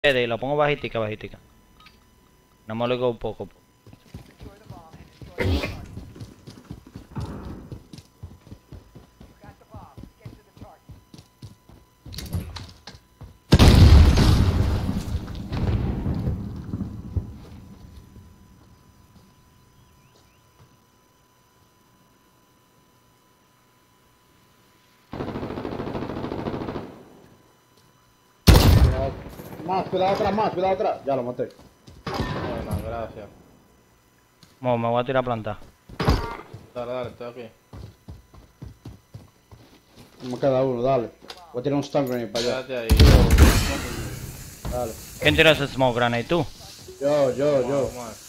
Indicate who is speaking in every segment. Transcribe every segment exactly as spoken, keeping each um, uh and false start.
Speaker 1: Y lo pongo bajitica, bajitica. No me lo digo un poco.
Speaker 2: Más, cuidado atrás, más, cuidado atrás. Ya lo maté.
Speaker 3: Bueno, gracias.
Speaker 1: Bueno, me voy a tirar a plantar.
Speaker 3: Dale, dale, estoy aquí.
Speaker 2: Me queda uno, dale. Voy a tirar un stun grenade para allá.
Speaker 3: Quédate ahí.
Speaker 2: Dale.
Speaker 1: ¿Quién tiró ese smoke grenade? ¿Tú?
Speaker 2: Yo, yo, yo.
Speaker 3: Vamos, vamos.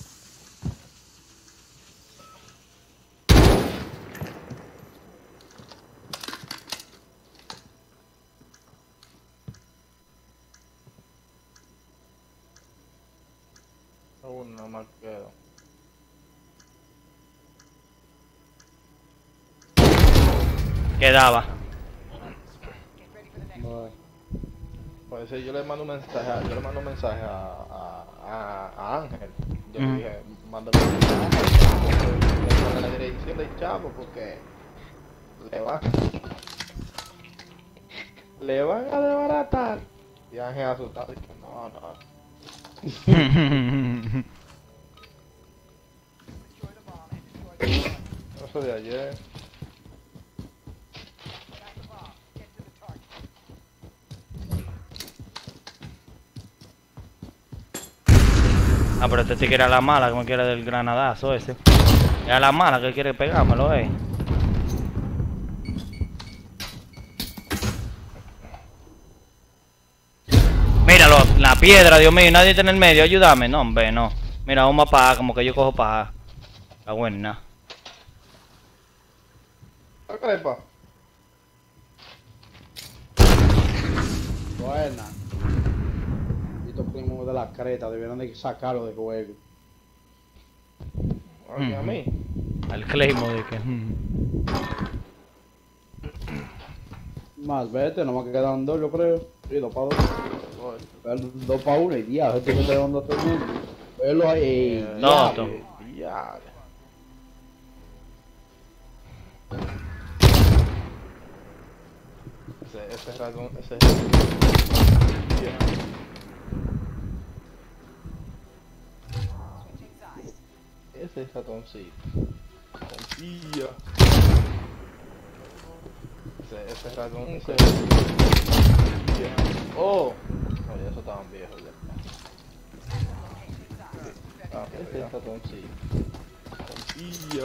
Speaker 3: Uno más quedo.
Speaker 1: Quedaba.
Speaker 2: Vale.
Speaker 3: Puede ser, yo le mando un mensaje, a- yo le mando un mensaje a, a, a, a Ángel. Yo
Speaker 1: Mm.
Speaker 3: le dije, mándame un mensaje con la dirección del chavo porque le van, le van a desbaratar. Y Ángel asustado, dice, no, no. Eso de ayer.
Speaker 1: Ah, pero este sí que era la mala que me quiere del granadazo ese. Era la mala que quiere pegármelo, eh. Míralo, la piedra, Dios mío, nadie está en el medio, ayúdame. No, hombre, no. Mira, un mapa como que yo cojo paja. La buena.
Speaker 3: ¿Qué crepa?
Speaker 2: Buena. Y estos primos de la creta debieron de sacarlo de juego.
Speaker 3: Oye, a mí.
Speaker 1: Al Claymore de que. mm.
Speaker 2: Más, vete, nomás que quedan dos, yo creo. Sí, dos para dos.
Speaker 3: Voy.
Speaker 2: Dos para uno y ya, este que está dando a todo el mundo. Velo ahí.
Speaker 3: Eh,
Speaker 1: No,
Speaker 2: diablo.
Speaker 1: no.
Speaker 3: diablo. Ese, ese ratón, ese... Ese ratoncito. Confía. Ese, ese ratón, ese... Oh. Oye, esos estaban viejos ya. Ah, ese ratoncito. Confía.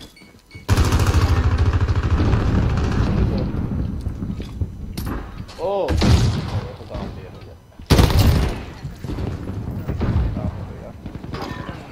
Speaker 3: Oh. Oye, esos estaban viejos ya. Vamos, ya.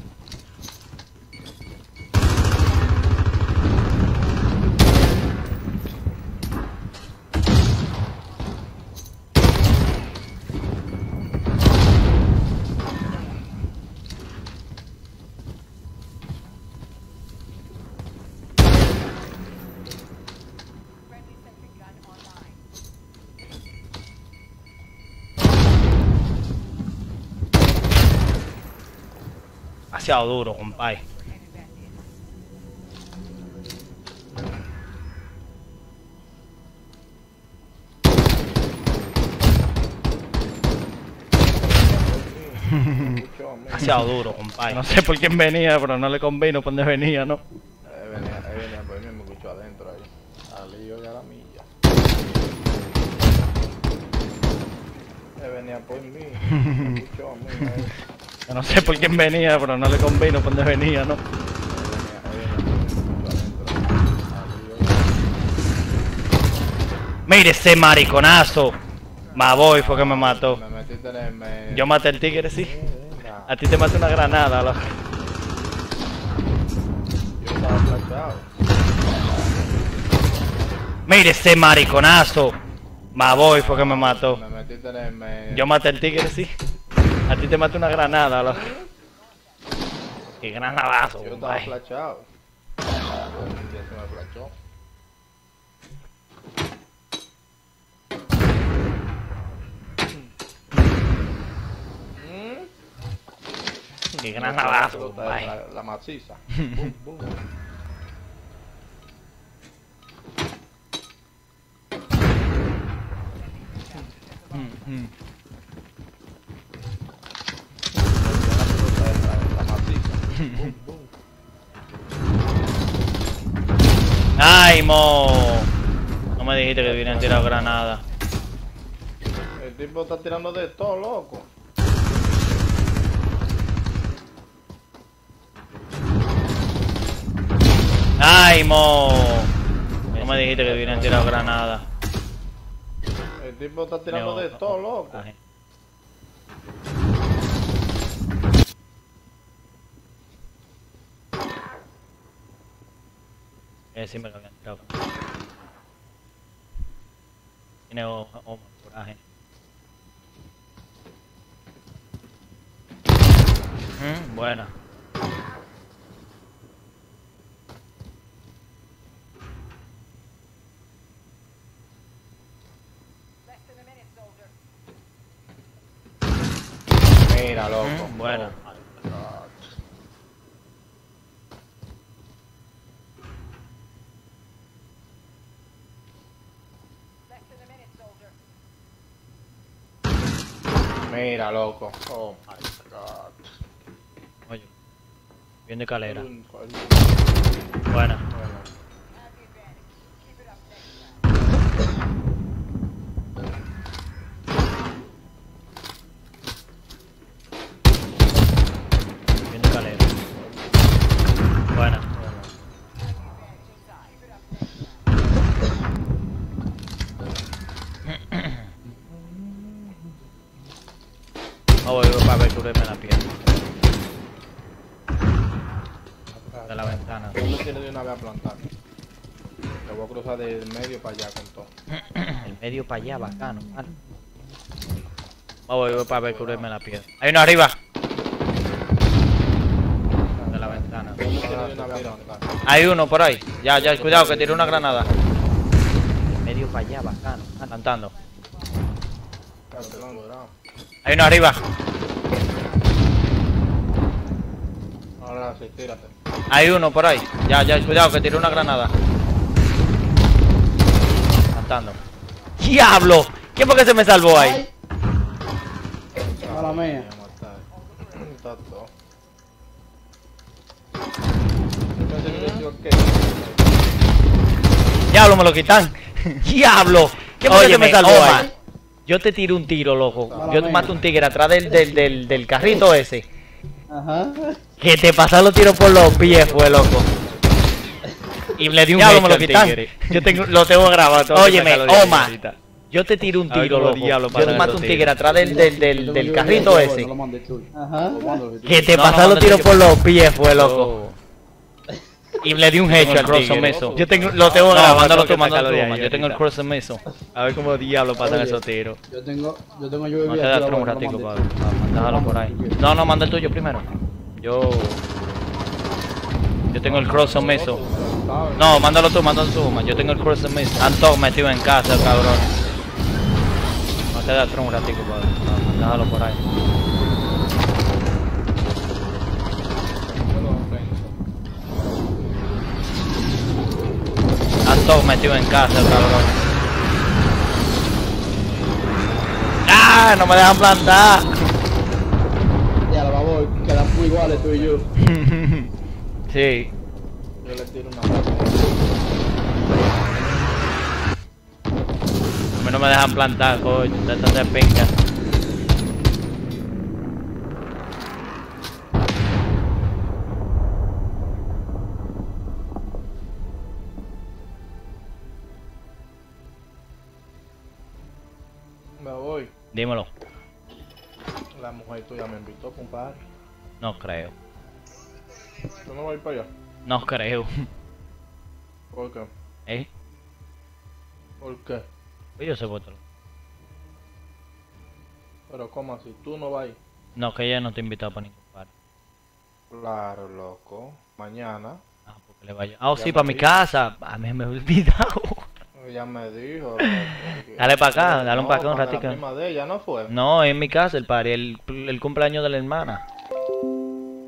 Speaker 1: Demasiado duro, compadre.
Speaker 3: Escuchó a mí.
Speaker 1: Demasiado duro, compadre. No sé por quién venía, pero no le convino por dónde venía, ¿no?
Speaker 3: Ahí venía, ahí venía por mí, me escuchó adentro ahí. Al lío y a la milla. Ahí venía por mí, me escuchó a mí. Ahí,
Speaker 1: Yo no sé por quién venía, pero no le convino por dónde venía, ¿no?
Speaker 3: ahí venía, ahí venía por mí, me escuchó adentro ahí. Al lío y a la milla.
Speaker 1: Mire ese mariconazo. Maboy fue que me mató.
Speaker 3: Me metiste en el medio.
Speaker 1: Yo maté al tigre, sí.
Speaker 3: Venga,
Speaker 1: A ti te maté una granada, loco.
Speaker 3: yo estaba flashado.
Speaker 1: Mire ese mariconazo. Maboy fue que me mató.
Speaker 3: Me metiste en el medio.
Speaker 1: Yo maté al tigre, sí. A ti te maté una granada, loco. Qué granadazo,
Speaker 3: Yo estaba
Speaker 1: compadre.
Speaker 3: flashado. Ya se me flashó.
Speaker 1: Qué granadazo.
Speaker 3: Explota
Speaker 1: Ay.
Speaker 3: La, la maciza. Bum, bum.
Speaker 1: Mm, mm.
Speaker 3: La explota la, la maciza. Bum, bum.
Speaker 1: ¡Ay, mo! No me dijiste que vinieran tirado granada.
Speaker 3: El tipo está tirando de todo, loco.
Speaker 1: ¡Ay, mo! No me dijiste que vinieran tirado granada.
Speaker 3: El tipo está tirando de todo, loco.
Speaker 1: Ay. Eh, sí me lo habían tirado. Tiene o- o- coraje. Mm, buena.
Speaker 3: Mira, loco.
Speaker 1: Mm, buena.
Speaker 3: Oh my God. Mira, loco. Oh my God.
Speaker 1: Oye. Bien de calera.
Speaker 3: El- el-
Speaker 1: Buena.
Speaker 3: Bueno.
Speaker 1: Bien de calera. Buena. Ah, voy para ver cubrirme la piel. De la ventana.
Speaker 3: Yo me quiero de una vez a plantar. Te voy a cruzar del medio para allá con todo.
Speaker 1: El medio para allá, bacano. Vale. Ah, voy para ver cubrirme la piel. Hay uno arriba. De la ventana.
Speaker 3: Yo me quiero de una vez a plantar.
Speaker 1: Hay uno por ahí. Ya, ya, cuidado que tiré una granada. Medio para allá, bacano. Cantando.
Speaker 3: Perdón, bravo.
Speaker 1: Hay uno arriba.
Speaker 3: Ahora sí, tírate.
Speaker 1: Hay uno por ahí. Ya, ya, cuidado que tiré una granada. Cantando. ¡Diablo! ¿Quién fue que se me salvó ahí?
Speaker 2: Mala mía.
Speaker 3: Me voy a matar. Está todo. Yo pensé que decía que-
Speaker 1: ¡Diablo, me lo quitan! ¡Diablo! ¿Quién fue que se me salvó ahí? Yo te tiré un tiro, loco. Yo te maté un tigre atrás del, del, del, del carrito ese.
Speaker 2: Ajá.
Speaker 1: Que te pasaron los tiros por los pies, fue loco. Y le di un
Speaker 4: Diablo,
Speaker 1: hecho
Speaker 4: me lo
Speaker 1: al
Speaker 4: quitan.
Speaker 1: tigre. Yo tengo, lo tengo grabado. tengo que
Speaker 4: Óyeme,
Speaker 1: sacarlo de ahí
Speaker 4: Oma.
Speaker 1: ahorita. Yo te tiré un
Speaker 4: A ver
Speaker 1: tiro,
Speaker 4: cómo
Speaker 1: loco.
Speaker 4: diablo
Speaker 1: Yo
Speaker 4: pasan
Speaker 1: te maté
Speaker 4: esos
Speaker 1: un tigre
Speaker 4: tigres.
Speaker 1: atrás del, del, del, del carrito ese.
Speaker 2: No lo mandes tú. Ajá. Lo mando, si tú
Speaker 1: Que te
Speaker 2: quieres.
Speaker 1: pasaron
Speaker 4: no,
Speaker 1: los
Speaker 4: no,
Speaker 1: tiros
Speaker 4: no,
Speaker 1: por los pies, fue loco.
Speaker 4: Oh.
Speaker 1: Y le di un hecho al
Speaker 4: cross
Speaker 1: tigre.
Speaker 4: meso.
Speaker 1: Yo tengo, lo tengo
Speaker 4: No,
Speaker 1: grabado.
Speaker 4: mándalo
Speaker 1: Mándalo
Speaker 4: tú,
Speaker 1: tú, mándalo
Speaker 4: sácalo
Speaker 1: tú,
Speaker 4: de ahí
Speaker 1: man. Yo tengo el
Speaker 4: ahorita.
Speaker 1: cross meso.
Speaker 4: A ver cómo diablo pasan
Speaker 2: Oye,
Speaker 4: esos tiros.
Speaker 2: Yo tengo, yo tengo yo
Speaker 1: Vamos a
Speaker 2: vivía
Speaker 1: quedar
Speaker 2: aquí,
Speaker 1: atrás un
Speaker 2: lo
Speaker 1: ratico
Speaker 2: mandé.
Speaker 1: para mandarlo por ahí. No, no, manda el tuyo primero. Yo. Yo tengo el cross meso.
Speaker 3: ¿Sabes?
Speaker 1: No, mándalo tú, mándalo tú, man. Yo tengo el cross meso. Están todos metidos en casa, cabrón. Vamos a quedar atrás un ratico para, para mandarlo por ahí.
Speaker 3: Yo lo pienso.
Speaker 1: Están todos metidos en casa, cabrón. ¡Ah! No me dejan plantar.
Speaker 2: Ya, la babor, quedamos muy iguales tú y yo.
Speaker 1: Sí.
Speaker 3: Yo le tiro una mano.
Speaker 1: A mí no me dejan plantar, coño. Intentan de pinga.
Speaker 3: Me voy.
Speaker 1: Dímelo.
Speaker 3: La mujer tuya me invitó, compadre.
Speaker 1: No creo.
Speaker 3: Yo me voy para allá.
Speaker 1: No creo.
Speaker 3: ¿Por qué?
Speaker 1: ¿Eh?
Speaker 3: ¿Por qué?
Speaker 1: Pues yo sé por todo.
Speaker 3: Pero ¿cómo así? ¿Tú no vas ahí?
Speaker 1: No, que ella no te ha invitado para ningún par.
Speaker 3: Claro, loco. Mañana.
Speaker 1: Ah, porque le vaya. Ah, oh,
Speaker 3: Ya
Speaker 1: sí,
Speaker 3: me
Speaker 1: para mi
Speaker 3: dijo.
Speaker 1: casa. A mí me he olvidado.
Speaker 3: Ella me dijo. loco, que-
Speaker 1: Dale pa' acá, dale un
Speaker 3: No,
Speaker 1: pa' acá un
Speaker 3: para
Speaker 1: ratico.
Speaker 3: La prima de ella no fue.
Speaker 1: No, en mi casa el party, el, el cumpleaños de la hermana.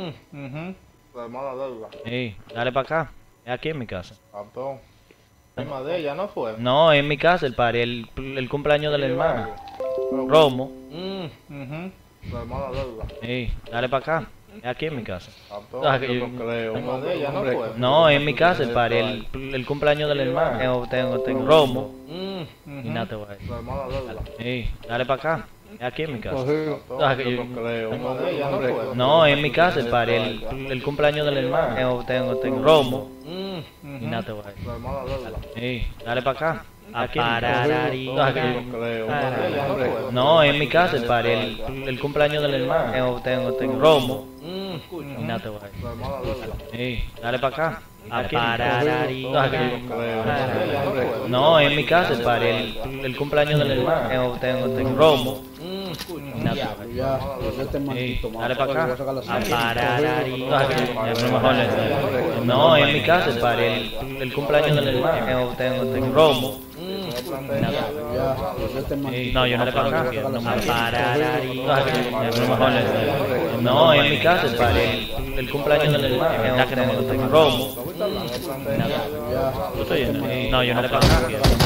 Speaker 3: mhm. La mala deuda.
Speaker 1: Sí, dale para acá. Es aquí en mi casa.
Speaker 3: Patrón. Prima de ella, ¿no fue?
Speaker 1: No, es en mi casa el party, el, el cumpleaños del hermano. Romo.
Speaker 3: Mhm. La mala deuda.
Speaker 1: Sí, dale para acá. Es aquí en mi casa.
Speaker 3: Patrón,
Speaker 1: Ah, que
Speaker 3: yo
Speaker 1: yo-
Speaker 3: no creo. Prima de ella, ¿no fue?
Speaker 1: No, es en mi casa el party, el, el cumpleaños del hermano. Tengo, tengo, tengo Romo. Y nada te voy a decir.
Speaker 3: La mala deuda.
Speaker 1: Sí, dale para acá. Es aquí en mi casa.
Speaker 3: Patrón,
Speaker 1: Ah, que
Speaker 3: yo
Speaker 1: yo-
Speaker 3: no creo. Prima de ella, ¿no fue?
Speaker 1: No, es en mi casa el party, el, el cumpleaños del hermano. Tengo, tengo, tengo Romo. Y nada te voy a decir.
Speaker 3: La mala deuda.
Speaker 1: Sí, dale para acá. Aquí en mi casa.
Speaker 3: Patrón,
Speaker 1: Ah, que
Speaker 3: yo
Speaker 1: yo-
Speaker 3: no creo. Prima de ella, ¿no fue?
Speaker 1: No, es en mi casa el party, el, el cumpleaños del hermano. Tengo, tengo, tengo Romo. Y nada te voy a decir.
Speaker 3: La mala deuda.
Speaker 1: Sí, dale para acá. Aquí en mi casa.
Speaker 3: Patrón,
Speaker 1: Ah, que
Speaker 3: yo
Speaker 1: yo-
Speaker 3: no creo. Prima de ella, ¿no fue?
Speaker 1: No, es en mi casa el party, el, el cumpleaños del hermano. Tengo, tengo, tengo Romo. Y nada te voy a decir.
Speaker 2: Ya, yo este
Speaker 1: Sí,
Speaker 2: maldito,
Speaker 1: dale para
Speaker 2: Voy a
Speaker 1: acá.
Speaker 2: sacar la
Speaker 1: Ah,
Speaker 2: sangre.
Speaker 1: que yo- es lo mejor es- No, es en mi casa el party, el, el cumpleaños del hermano. Tengo, tengo, tengo Romo. Y nada te voy a decir.
Speaker 2: Ya, yo este
Speaker 1: Sí,
Speaker 2: maldito.
Speaker 1: no, yo no le pago acá.
Speaker 2: Voy a sacar la
Speaker 1: No,
Speaker 2: sangre.
Speaker 1: Ah, que- es lo mejor es- No, es en mi casa el party, el, el cumpleaños del hermano. Tengo, tengo, tengo Romo. Y nada te voy a decir.
Speaker 2: Ya,
Speaker 1: ¿Tú estás yendo? No, yo no le pago acá.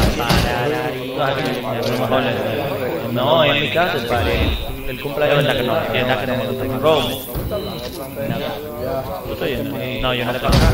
Speaker 1: Ah, que- es lo mejor es- No, es en mi casa el party, el, el cumpleaños del hermano. Tengo, tengo, tengo Romo. Y nada te voy a decir.
Speaker 2: ya.
Speaker 1: ¿Tú estás yendo? No, yo no le pago acá.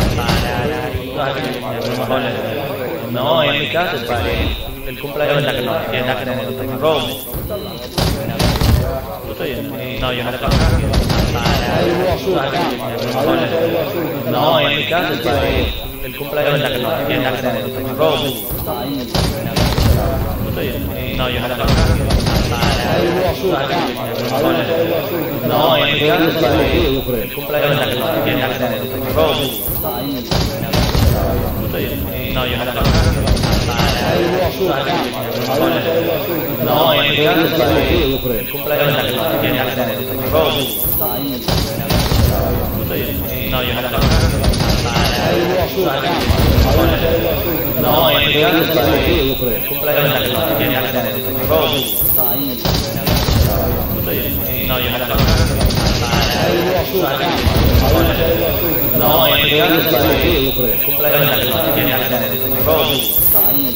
Speaker 1: Ah, que- es lo mejor es- No, en mi casa el party, el, el cumpleaños del hermano. Tengo, tengo Romo. Y nada te voy a decir. ¿Tú estás yendo? No, yo no le pago acá.
Speaker 2: Ahí hubo azul, acá. Ahí hubo azul.
Speaker 1: No, en mi casa el padre, el cumpleaños del hermano. Tengo Romo.
Speaker 2: Ahí.
Speaker 1: ¿Tú estás yendo? No, yo no le pago acá.
Speaker 2: Ahí hubo azul, acá. Ahí hubo azul.
Speaker 1: No, en mi casa el padre, el cumpleaños del hermano. Tengo Romo.
Speaker 2: Ahí.
Speaker 1: ¿Tú estás yendo? No, yo no le pago acá.
Speaker 2: Ahí hubo azul, acá. Ahí hubo azul.
Speaker 1: No, en mi casa el padre, el cumpleaños del hermano. Tengo Romo.
Speaker 2: Ahí.
Speaker 1: ¿Tú estás yendo? No, yo no le pago acá.
Speaker 2: Ahí hubo azul, acá. Ahí hubo azul.
Speaker 1: No, en mi casa el padre, el cumpleaños del hermano. Tengo Romo.
Speaker 2: Ahí.
Speaker 1: ¿Tú estás yendo? No, yo no le pago acá.
Speaker 2: Ahí hubo azul, acá. Ahí hubo azul.
Speaker 1: No, en mi casa el padre, el cumpleaños del hermano. Tengo Romo.
Speaker 2: Ahí.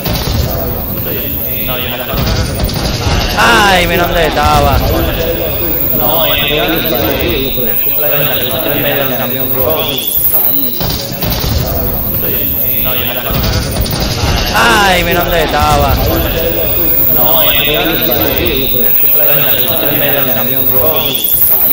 Speaker 1: No, yo no le pago acá. Ay, mira dónde estaba. No, en mi casa el padre, el cumpleaños del hermano. En medio del camión Romo. No, yo no le pago acá. Ay, mira dónde estaba. No, en mi casa el padre, el cumpleaños del hermano. En medio del camión Romo.